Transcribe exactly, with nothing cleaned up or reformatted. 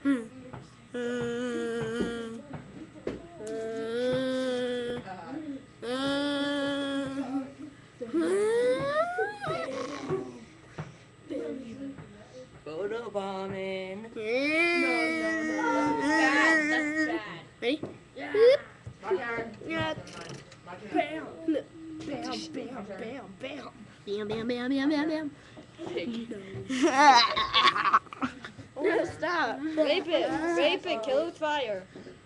Photo bombing. No, no, no. Bad. That's bad. Ready? Yeah. Yeah. Bam. Bam, bam, bam, bam. Bam, bam, bam, bam, bam, bam. Oh, stop. Rape it. Rape it. Kill it with fire.